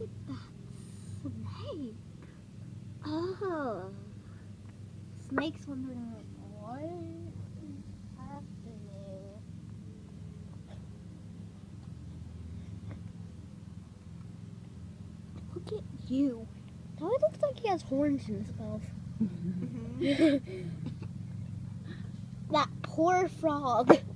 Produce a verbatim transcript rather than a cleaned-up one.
at that snake. Oh. Snake's wondering what is happening. Look at you. Now it looks like he has horns in his mouth. Mm-hmm. That poor frog.